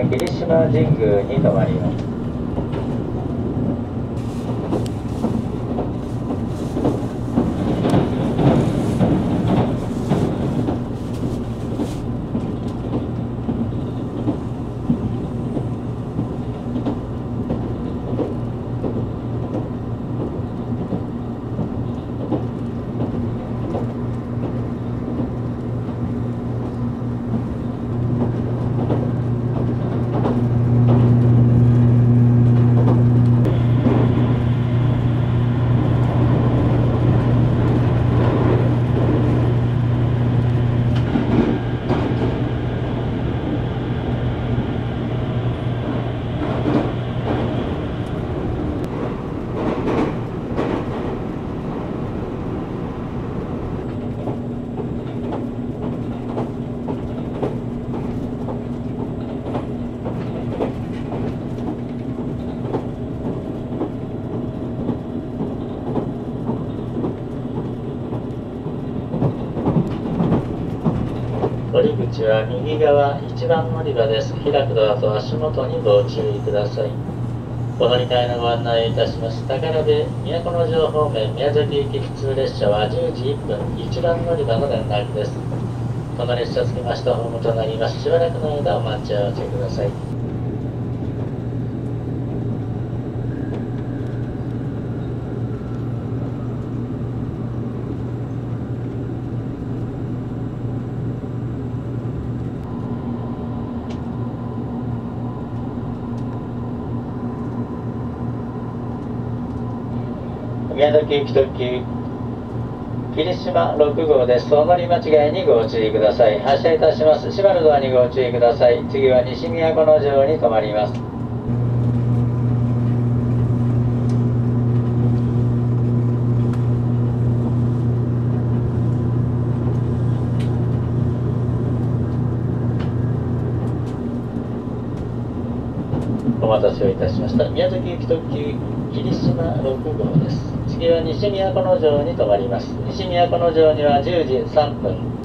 霧島神宮に停まります。降り口は右側1番乗り場です。開くドアと足元にご注意ください。お乗り換えのご案内をいたします。宝部都城方面宮崎行き普通列車は10時1分1番乗り場の連絡です。この列車着きましたホームとなります。しばらくの間お待ち合わせください。宮崎行き特急霧島6号です。お乗り間違いにご注意ください。発車いたします。閉まるドアにご注意ください。次は西都城に停まります。お待たせをいたしました。宮崎行き特急霧島6号です。次は西都城に停まります。西都城には10時3分。